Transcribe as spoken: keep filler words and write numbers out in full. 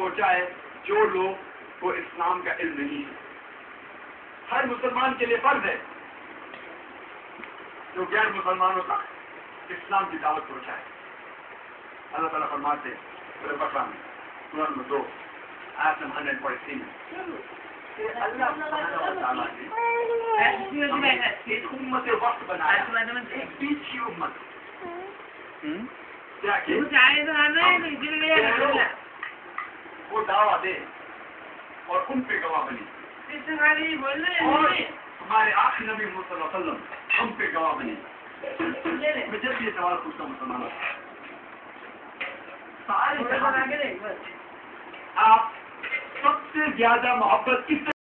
पहुंचा है जो लोग को इस्लाम का इल्म नहीं है। हर मुसलमान के लिए फर्ज है जो गैर मुसलमानों तक इस्लाम की दावत पहुंचाए। अल्लाह ताला फरमाते हैं सूरह बकरा में सूरह नंबर दो आयत नंबर एक सौ तिरासी में अल्लाह सुब्हानहू व तआला ने एक उम्मत वक्त बनाया, एक बीच की उम्मत क्या कि वो दावा दे और उन पे गवाह बनी और हमारे आखिरी नबी मोहम्मद सल्लल्लाहु अलैहि वसल्लम हम पे गवाह बने। मैं जब ये सवाल पूछता हूँ मुसलमानों सारे आप सबसे ज्यादा मोहब्बत किस